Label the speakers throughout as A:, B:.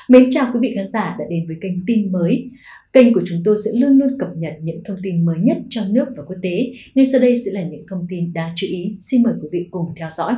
A: Mến chào quý vị khán giả đã đến với kênh tin mới. Kênh của chúng tôi sẽ luôn luôn cập nhật những thông tin mới nhất trong nước và quốc tế. Ngay sau đây sẽ là những thông tin đáng chú ý. Xin mời quý vị cùng theo dõi.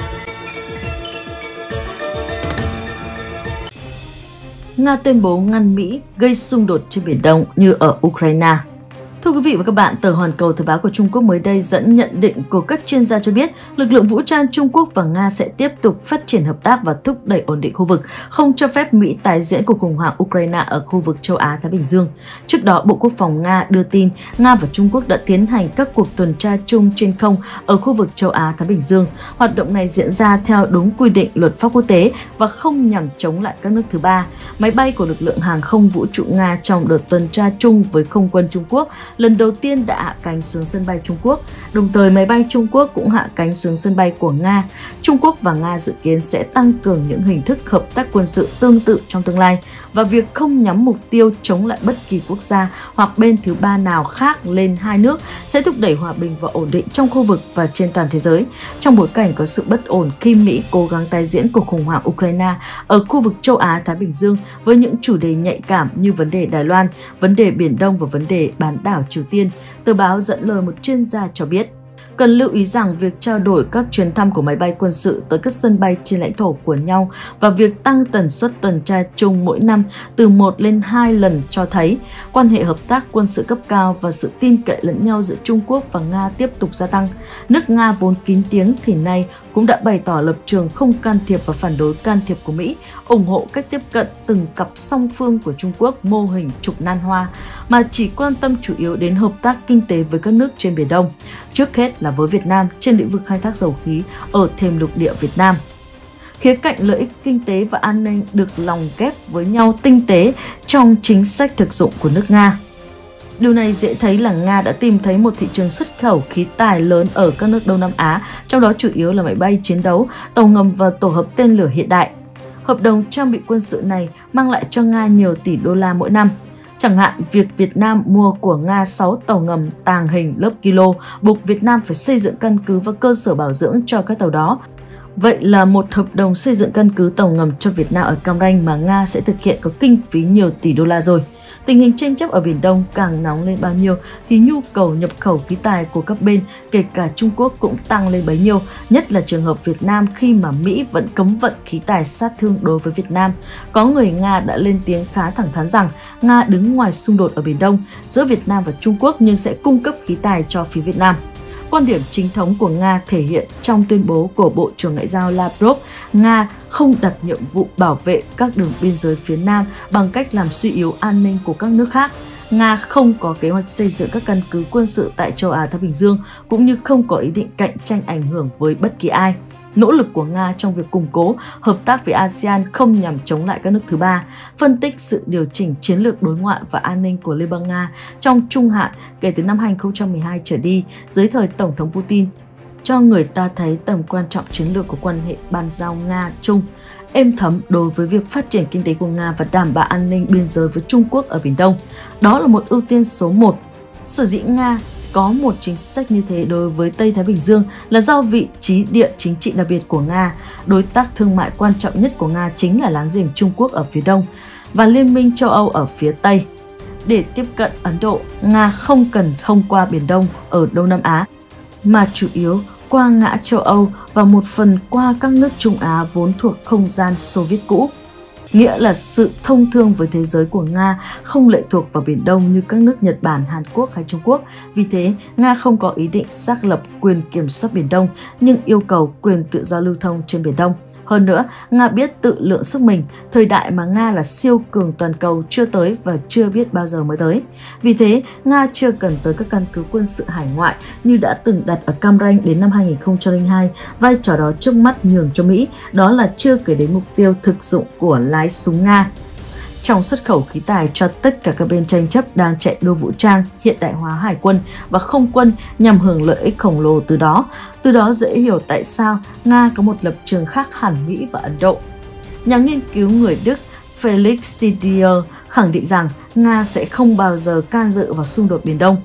B: Nga tuyên bố ngăn Mỹ gây xung đột trên Biển Đông như ở Ukraine. Thưa quý vị và các bạn, tờ Hoàn Cầu Thời báo của Trung Quốc mới đây dẫn nhận định của các chuyên gia cho biết lực lượng vũ trang Trung Quốc và Nga sẽ tiếp tục phát triển hợp tác và thúc đẩy ổn định khu vực, không cho phép Mỹ tái diễn cuộc khủng hoảng Ukraine ở khu vực châu Á-Thái Bình Dương. Trước đó, Bộ Quốc phòng Nga đưa tin Nga và Trung Quốc đã tiến hành các cuộc tuần tra chung trên không ở khu vực châu Á-Thái Bình Dương. Hoạt động này diễn ra theo đúng quy định luật pháp quốc tế và không nhằm chống lại các nước thứ ba. Máy bay của lực lượng hàng không vũ trụ Nga trong đợt tuần tra chung với không quân Trung Quốc lần đầu tiên đã hạ cánh xuống sân bay Trung Quốc. Đồng thời, máy bay Trung Quốc cũng hạ cánh xuống sân bay của Nga. Trung Quốc và Nga dự kiến sẽ tăng cường những hình thức hợp tác quân sự tương tự trong tương lai và việc không nhắm mục tiêu chống lại bất kỳ quốc gia hoặc bên thứ ba nào khác lên hai nước sẽ thúc đẩy hòa bình và ổn định trong khu vực và trên toàn thế giới. Trong bối cảnh có sự bất ổn khi Mỹ cố gắng tái diễn cuộc khủng hoảng Ukraine ở khu vực châu Á-Thái Bình Dương với những chủ đề nhạy cảm như vấn đề Đài Loan, vấn đề Biển Đông và vấn đề bán đảo Triều Tiên, tờ báo dẫn lời một chuyên gia cho biết. Cần lưu ý rằng việc trao đổi các chuyến thăm của máy bay quân sự tới các sân bay trên lãnh thổ của nhau và việc tăng tần suất tuần tra chung mỗi năm từ 1 lên 2 lần cho thấy quan hệ hợp tác quân sự cấp cao và sự tin cậy lẫn nhau giữa Trung Quốc và Nga tiếp tục gia tăng. Nước Nga vốn kín tiếng thì nay cũng đã bày tỏ lập trường không can thiệp và phản đối can thiệp của Mỹ, ủng hộ cách tiếp cận từng cặp song phương của Trung Quốc mô hình trục nan hoa, mà chỉ quan tâm chủ yếu đến hợp tác kinh tế với các nước trên Biển Đông, trước hết là với Việt Nam trên lĩnh vực khai thác dầu khí ở thềm lục địa Việt Nam. Khía cạnh lợi ích kinh tế và an ninh được lồng ghép với nhau tinh tế trong chính sách thực dụng của nước Nga. Điều này dễ thấy là Nga đã tìm thấy một thị trường xuất khẩu khí tài lớn ở các nước Đông Nam Á, trong đó chủ yếu là máy bay chiến đấu, tàu ngầm và tổ hợp tên lửa hiện đại. Hợp đồng trang bị quân sự này mang lại cho Nga nhiều tỷ đô la mỗi năm. Chẳng hạn, việc Việt Nam mua của Nga 6 tàu ngầm tàng hình lớp kilo buộc Việt Nam phải xây dựng căn cứ và cơ sở bảo dưỡng cho các tàu đó. Vậy là một hợp đồng xây dựng căn cứ tàu ngầm cho Việt Nam ở Cam Ranh mà Nga sẽ thực hiện có kinh phí nhiều tỷ đô la rồi. Tình hình tranh chấp ở Biển Đông càng nóng lên bao nhiêu thì nhu cầu nhập khẩu khí tài của các bên, kể cả Trung Quốc, cũng tăng lên bấy nhiêu, nhất là trường hợp Việt Nam khi mà Mỹ vẫn cấm vận khí tài sát thương đối với Việt Nam. Có người Nga đã lên tiếng khá thẳng thắn rằng Nga đứng ngoài xung đột ở Biển Đông giữa Việt Nam và Trung Quốc nhưng sẽ cung cấp khí tài cho phía Việt Nam. Quan điểm chính thống của Nga thể hiện trong tuyên bố của Bộ trưởng Ngoại giao Lavrov, Nga không đặt nhiệm vụ bảo vệ các đường biên giới phía Nam bằng cách làm suy yếu an ninh của các nước khác. Nga không có kế hoạch xây dựng các căn cứ quân sự tại châu Á-Thái Bình Dương, cũng như không có ý định cạnh tranh ảnh hưởng với bất kỳ ai. Nỗ lực của Nga trong việc củng cố hợp tác với ASEAN không nhằm chống lại các nước thứ ba, phân tích sự điều chỉnh chiến lược đối ngoại và an ninh của Liên bang Nga trong trung hạn kể từ năm 2012 trở đi dưới thời Tổng thống Putin, cho người ta thấy tầm quan trọng chiến lược của quan hệ ban giao Nga-Trung, êm thấm đối với việc phát triển kinh tế của Nga và đảm bảo an ninh biên giới với Trung Quốc ở Biển Đông. Đó là một ưu tiên số 1. Sở dĩ Nga có một chính sách như thế đối với Tây Thái Bình Dương là do vị trí địa chính trị đặc biệt của Nga. Đối tác thương mại quan trọng nhất của Nga chính là láng giềng Trung Quốc ở phía đông và Liên minh châu Âu ở phía Tây. Để tiếp cận Ấn Độ, Nga không cần thông qua Biển Đông ở Đông Nam Á, mà chủ yếu qua ngã châu Âu và một phần qua các nước Trung Á vốn thuộc không gian Xô Viết cũ. Nghĩa là sự thông thương với thế giới của Nga không lệ thuộc vào Biển Đông như các nước Nhật Bản, Hàn Quốc hay Trung Quốc. Vì thế, Nga không có ý định xác lập quyền kiểm soát Biển Đông, nhưng yêu cầu quyền tự do lưu thông trên Biển Đông. Hơn nữa, Nga biết tự lượng sức mình, thời đại mà Nga là siêu cường toàn cầu chưa tới và chưa biết bao giờ mới tới. Vì thế, Nga chưa cần tới các căn cứ quân sự hải ngoại như đã từng đặt ở Cam Ranh đến năm 2002, vai trò đó trước mắt nhường cho Mỹ, đó là chưa kể đến mục tiêu thực dụng của lái súng Nga. Trong xuất khẩu khí tài cho tất cả các bên tranh chấp đang chạy đua vũ trang, hiện đại hóa hải quân và không quân nhằm hưởng lợi ích khổng lồ từ đó. Từ đó dễ hiểu tại sao Nga có một lập trường khác hẳn Mỹ và Ấn Độ. Nhà nghiên cứu người Đức Felix Sidier khẳng định rằng Nga sẽ không bao giờ can dự vào xung đột Biển Đông.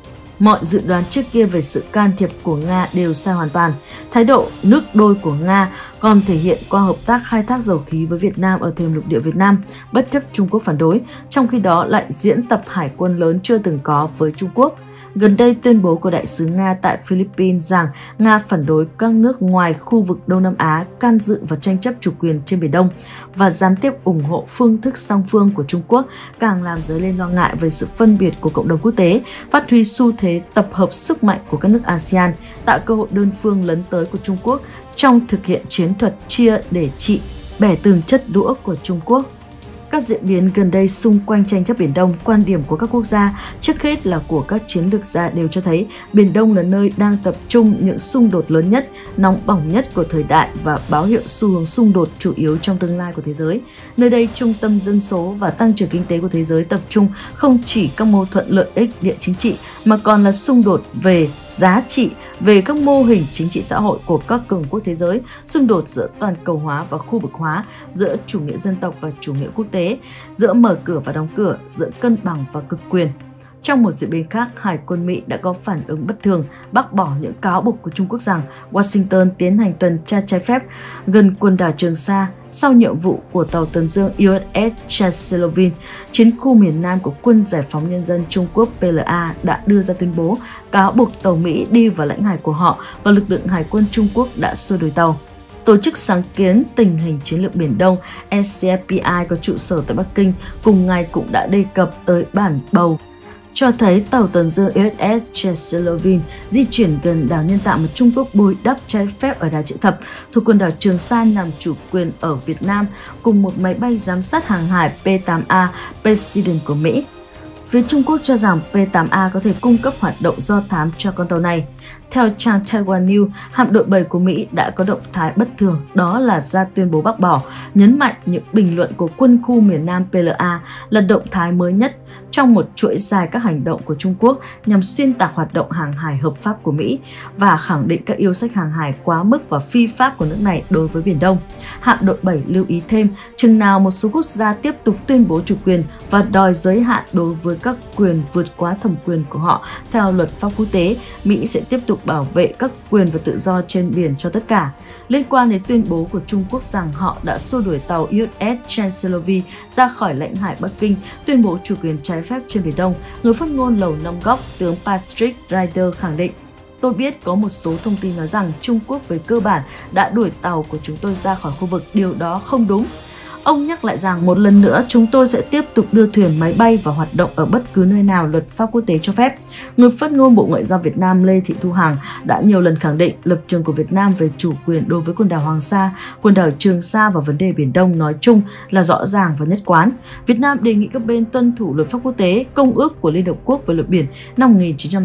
B: Mọi dự đoán trước kia về sự can thiệp của Nga đều sai hoàn toàn. Thái độ nước đôi của Nga còn thể hiện qua hợp tác khai thác dầu khí với Việt Nam ở thềm lục địa Việt Nam, bất chấp Trung Quốc phản đối, trong khi đó lại diễn tập hải quân lớn chưa từng có với Trung Quốc. Gần đây, tuyên bố của đại sứ Nga tại Philippines rằng Nga phản đối các nước ngoài khu vực Đông Nam Á can dự vào tranh chấp chủ quyền trên Biển Đông và gián tiếp ủng hộ phương thức song phương của Trung Quốc càng làm dấy lên lo ngại về sự phân biệt của cộng đồng quốc tế, phát huy xu thế tập hợp sức mạnh của các nước ASEAN, tạo cơ hội đơn phương lấn tới của Trung Quốc trong thực hiện chiến thuật chia để trị, bẻ từng chất đũa của Trung Quốc. Các diễn biến gần đây xung quanh tranh chấp Biển Đông, quan điểm của các quốc gia, trước hết là của các chiến lược gia đều cho thấy Biển Đông là nơi đang tập trung những xung đột lớn nhất, nóng bỏng nhất của thời đại và báo hiệu xu hướng xung đột chủ yếu trong tương lai của thế giới. Nơi đây, trung tâm dân số và tăng trưởng kinh tế của thế giới tập trung không chỉ các mâu thuẫn lợi ích địa chính trị mà còn là xung đột về giá trị, về các mô hình chính trị xã hội của các cường quốc thế giới, xung đột giữa toàn cầu hóa và khu vực hóa, giữa chủ nghĩa dân tộc và chủ nghĩa quốc tế, giữa mở cửa và đóng cửa, giữa cân bằng và cực quyền. Trong một diễn biến khác, Hải quân Mỹ đã có phản ứng bất thường, bác bỏ những cáo buộc của Trung Quốc rằng Washington tiến hành tuần tra trái phép gần quần đảo Trường Sa sau nhiệm vụ của tàu tuần dương USS Chancellorsville. Chiến khu miền Nam của Quân Giải phóng Nhân dân Trung Quốc PLA đã đưa ra tuyên bố cáo buộc tàu Mỹ đi vào lãnh hải của họ và lực lượng Hải quân Trung Quốc đã xua đuổi tàu. Tổ chức sáng kiến tình hình chiến lược Biển Đông SCFPI có trụ sở tại Bắc Kinh cùng ngày cũng đã đề cập tới bản bầu cho thấy tàu tuần dương USS Chancellorsville di chuyển gần đảo nhân tạo mà Trung Quốc bồi đắp trái phép ở đảo Chữ Thập thuộc quần đảo Trường Sa nằm chủ quyền ở Việt Nam cùng một máy bay giám sát hàng hải P-8A President của Mỹ. Phía Trung Quốc cho rằng P-8A có thể cung cấp hoạt động do thám cho con tàu này. Theo trang Taiwan News, hạm đội 7 của Mỹ đã có động thái bất thường, đó là ra tuyên bố bác bỏ, nhấn mạnh những bình luận của quân khu miền Nam PLA là động thái mới nhất trong một chuỗi dài các hành động của Trung Quốc nhằm xuyên tạc hoạt động hàng hải hợp pháp của Mỹ và khẳng định các yêu sách hàng hải quá mức và phi pháp của nước này đối với Biển Đông. Hạm đội 7 lưu ý thêm, chừng nào một số quốc gia tiếp tục tuyên bố chủ quyền và đòi giới hạn đối với các quyền vượt quá thẩm quyền của họ theo luật pháp quốc tế, Mỹ sẽ tiếp tục bảo vệ các quyền và tự do trên biển cho tất cả. Liên quan đến tuyên bố của Trung Quốc rằng họ đã xua đuổi tàu USS Chancellorsville ra khỏi lãnh hải Bắc Kinh, tuyên bố chủ quyền trái phép trên Biển Đông, người phát ngôn Lầu Năm Góc, tướng Patrick Ryder khẳng định: "Tôi biết có một số thông tin nói rằng Trung Quốc về cơ bản đã đuổi tàu của chúng tôi ra khỏi khu vực, điều đó không đúng." Ông nhắc lại rằng một lần nữa chúng tôi sẽ tiếp tục đưa thuyền máy bay vào hoạt động ở bất cứ nơi nào luật pháp quốc tế cho phép. Người phát ngôn Bộ Ngoại giao Việt Nam Lê Thị Thu Hằng đã nhiều lần khẳng định lập trường của Việt Nam về chủ quyền đối với quần đảo Hoàng Sa, quần đảo Trường Sa và vấn đề Biển Đông nói chung là rõ ràng và nhất quán. Việt Nam đề nghị các bên tuân thủ luật pháp quốc tế, Công ước của Liên Hợp Quốc về luật biển năm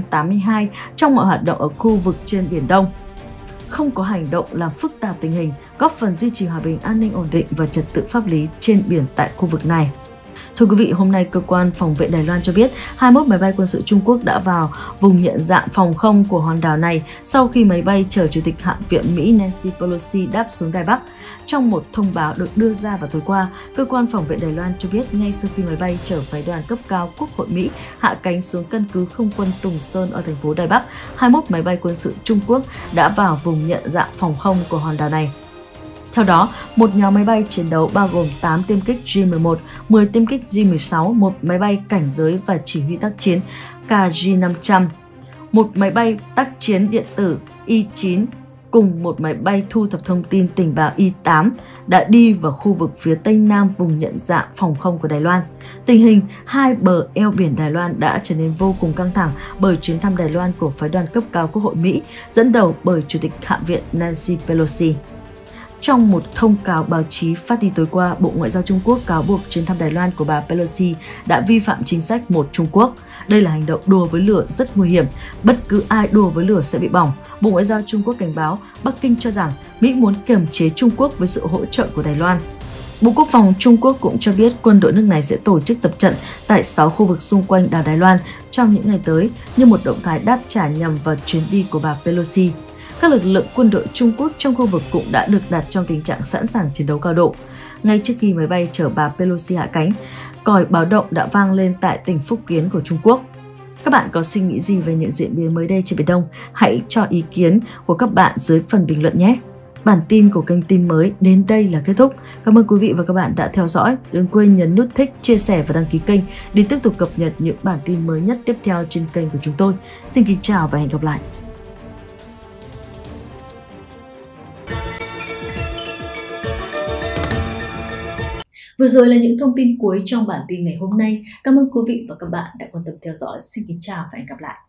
B: 1982 trong mọi hoạt động ở khu vực trên Biển Đông. Không có hành động làm phức tạp tình hình, góp phần duy trì hòa bình, an ninh ổn định và trật tự pháp lý trên biển tại khu vực này. Thưa quý vị, hôm nay cơ quan phòng vệ Đài Loan cho biết 21 máy bay quân sự Trung Quốc đã vào vùng nhận dạng phòng không của hòn đảo này sau khi máy bay chở Chủ tịch Hạ viện Mỹ Nancy Pelosi đáp xuống Đài Bắc. Trong một thông báo được đưa ra vào tối qua, cơ quan phòng vệ Đài Loan cho biết ngay sau khi máy bay chở phái đoàn cấp cao Quốc hội Mỹ hạ cánh xuống căn cứ không quân Tùng Sơn ở thành phố Đài Bắc, 21 máy bay quân sự Trung Quốc đã vào vùng nhận dạng phòng không của hòn đảo này. Theo đó, một nhóm máy bay chiến đấu bao gồm 8 tiêm kích J-11, 10 tiêm kích J-16, một máy bay cảnh giới và chỉ huy tác chiến KJ-500, một máy bay tác chiến điện tử Y-9 cùng một máy bay thu thập thông tin tình báo Y-8 đã đi vào khu vực phía tây nam vùng nhận dạng phòng không của Đài Loan. Tình hình hai bờ eo biển Đài Loan đã trở nên vô cùng căng thẳng bởi chuyến thăm Đài Loan của phái đoàn cấp cao Quốc hội Mỹ dẫn đầu bởi Chủ tịch Hạ viện Nancy Pelosi. Trong một thông cáo báo chí phát đi tối qua, Bộ Ngoại giao Trung Quốc cáo buộc chuyến thăm Đài Loan của bà Pelosi đã vi phạm chính sách một Trung Quốc. Đây là hành động đùa với lửa rất nguy hiểm, bất cứ ai đùa với lửa sẽ bị bỏng. Bộ Ngoại giao Trung Quốc cảnh báo, Bắc Kinh cho rằng Mỹ muốn kiềm chế Trung Quốc với sự hỗ trợ của Đài Loan. Bộ Quốc phòng Trung Quốc cũng cho biết quân đội nước này sẽ tổ chức tập trận tại 6 khu vực xung quanh đảo Đài Loan trong những ngày tới như một động thái đáp trả nhằm vào chuyến đi của bà Pelosi. Các lực lượng quân đội Trung Quốc trong khu vực cũng đã được đặt trong tình trạng sẵn sàng chiến đấu cao độ. Ngay trước khi máy bay chở bà Pelosi hạ cánh, còi báo động đã vang lên tại tỉnh Phúc Kiến của Trung Quốc. Các bạn có suy nghĩ gì về những diễn biến mới đây trên Biển Đông? Hãy cho ý kiến của các bạn dưới phần bình luận nhé! Bản tin của kênh Tin Mới đến đây là kết thúc. Cảm ơn quý vị và các bạn đã theo dõi. Đừng quên nhấn nút thích, chia sẻ và đăng ký kênh để tiếp tục cập nhật những bản tin mới nhất tiếp theo trên kênh của chúng tôi. Xin kính chào và hẹn gặp lại!
A: Vừa rồi là những thông tin cuối trong bản tin ngày hôm nay. Cảm ơn quý vị và các bạn đã quan tâm theo dõi. Xin kính chào và hẹn gặp lại!